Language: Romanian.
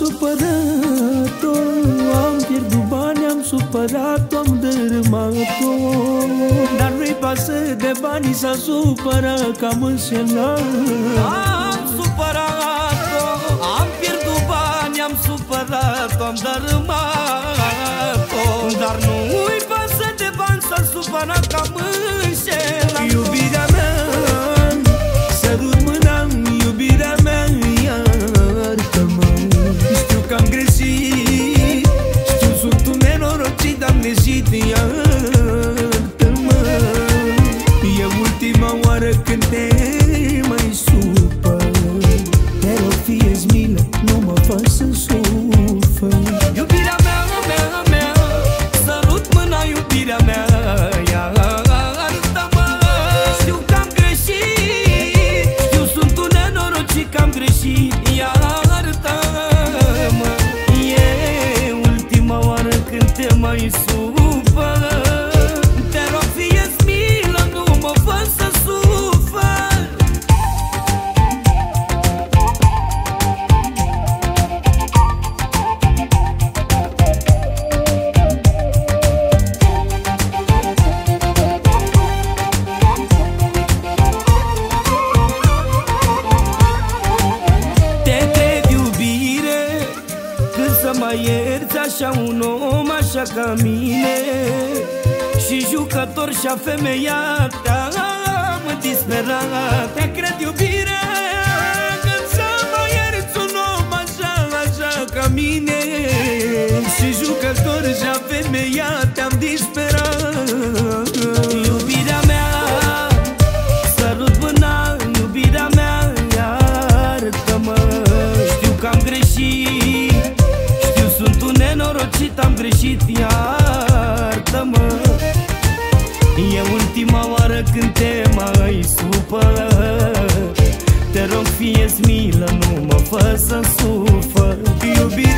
supărat-o, am pierdut bani, am supărat-o, am dărâmat-o. Dar nu-i pasă de bani, s-a supărat că am înșelat. Am supărat-o, am pierdut bani, am supărat-o, am dărâmat-o. Dar nu-i pasă de bani, s-a supărat că am înșelat. Iubirea mea, sărut mâna, iubirea mea, iartă-mă. Știu că am greșit, știu sunt un nenorocit, am greșit, iartă-mă. E ultima oară când te mai supăr. Te rog, fie-ți milă, nu mă fă să sufăr. Iubirea mea, mea, mea, sărut mâna, iubirea mea, iartă-mă. Știu că am greșit, știu sunt un nenorocit că am greșit, iartă-mă. E ultima oară când te mai supăr. Te rog, fie-ți milă, nu mă fă să sufăr. Te cred, iubire, când să mai ierți așa un om așa ca mine. Și jucător și-a femeiat, am disperat. Te cred, iubire, când să mai ierți un om așa, așa ca mine. Și jucător și-a femeiat, am disperat. Iubirea mea, sărut mâna, iubirea mea, iartă-mă. Știu că am greșit, știu sunt un nenorocit, am greșit, iartă-mă. E ultima oară când te mai supăr. Te rog, fie-ți milă, nu mă fă să sufăr. Iubirea